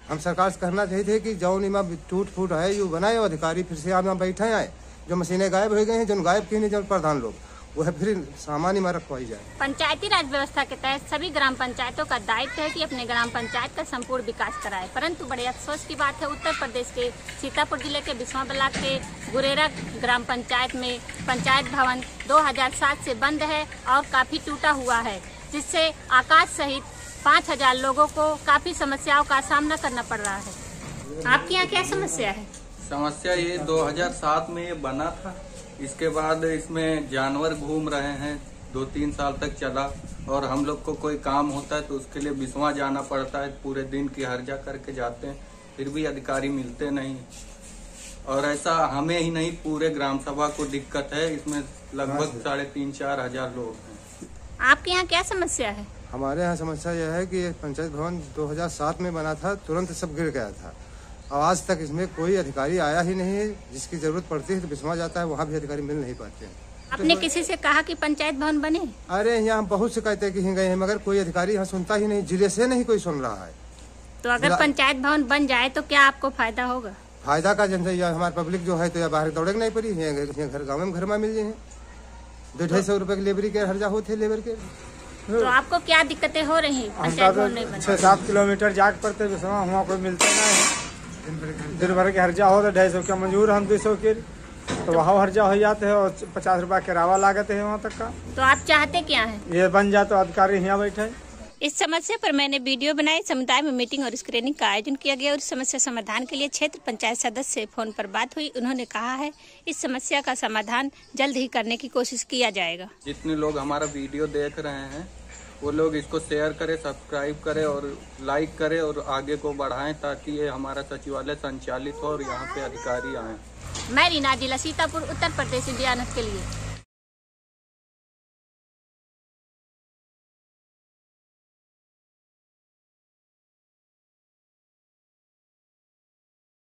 हम सरकार से कहना चाहिए कि जो इमा टूट फूट है यू बनाए अधिकारी फिर से यहाँ बैठे आए, जो मशीनें गायब हो गई हैं, जो गायब की नहीं जो प्रधान लोग वह फिर सामान्य में रखवाई जाए। पंचायती राज व्यवस्था के तहत सभी ग्राम पंचायतों का दायित्व है कि अपने ग्राम पंचायत का संपूर्ण विकास कराए, परंतु बड़े अफसोस की बात है उत्तर प्रदेश के सीतापुर जिले के बिस्वा ब्लॉक के गुरेरा ग्राम पंचायत में पंचायत भवन 2007 से बंद है और काफी टूटा हुआ है, जिससे आकाश सहित 5000 लोगों को काफी समस्याओं का सामना करना पड़ रहा है। आपके यहाँ क्या समस्या है? समस्या ये 2007 में ये बना था, इसके बाद इसमें जानवर घूम रहे हैं, 2-3 साल तक चला और हम लोग को कोई काम होता है तो उसके लिए बिस्वा जाना पड़ता है, पूरे दिन की हर्जा करके जाते हैं, फिर भी अधिकारी मिलते नहीं। और ऐसा हमें ही नहीं पूरे ग्राम सभा को दिक्कत है, इसमें लगभग 3,500-4 हजार लोग हैं। आपके यहाँ क्या समस्या है? हमारे यहाँ समस्या यह है कि पंचायत भवन 2007 में बना था, तुरंत सब गिर गया था और आज तक इसमें कोई अधिकारी आया ही नहीं है। जिसकी जरूरत पड़ती है तो बिस्वा जाता है, वहाँ भी अधिकारी मिल नहीं पाते हैं। आपने किसी से कहा कि पंचायत भवन बने? अरे यहाँ बहुत शिकायतें की गई हैं मगर कोई अधिकारी यहाँ सुनता ही नहीं, जिले से नहीं कोई सुन रहा है। तो अगर पंचायत भवन बन जाए तो क्या आपको फायदा होगा? फायदा का जनता हमारे पब्लिक जो है तो या बाहर दौड़े नहीं पड़ी, घर गाँव में घर में मिल जाए 200-250 रुपए की लेबरी के हर्जा होते लेबर के। तो आपको क्या दिक्कतें हो रही? पंचायत भवन नहीं बना? 6-7 किलोमीटर जाग पड़ते बिस्वा, वहाँ कोई मिलता नहीं है। दिन भर के हर्जा हो तो 250 का मंजूर, हम 200 के तो वहाँ हर्जा हो जाते हैं और 50 रुपया किराया लागत है वहाँ तक का। तो आप चाहते क्या है? ये बन जाए तो अधिकारी यहाँ बैठे। इस समस्या पर मैंने वीडियो बनाई, समुदाय में मीटिंग और स्क्रीनिंग का आयोजन किया गया और समस्या समाधान के लिए क्षेत्र पंचायत सदस्य से फोन पर बात हुई। उन्होंने कहा है इस समस्या का समाधान जल्द ही करने की कोशिश किया जाएगा। जितने लोग हमारा वीडियो देख रहे हैं वो लोग इसको शेयर करें, सब्सक्राइब करें और लाइक करें और आगे को बढ़ाएं ताकि ये हमारा सचिवालय संचालित हो और यहाँ पे अधिकारी आए। मैं रीना, जिला सीतापुर, उत्तर प्रदेश, इंडिया न्यूज़ के लिए।